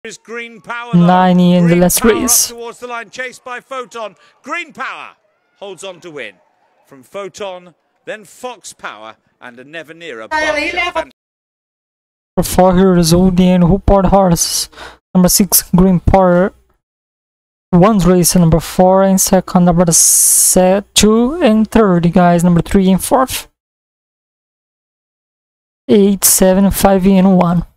Is Green Power 90 in the Green last Power race. Up towards the line, chased by Photon. Green Power holds on to win. From Photon, then Fox Power, and a never nearer Berkshire. Number 4 here is Odeon Hoopard Horse. Number 6 Green Power. 1 race. Number 4 in second. Number 2 and third, guys. Number 3 and 4th. 8, 7, 5 and 1.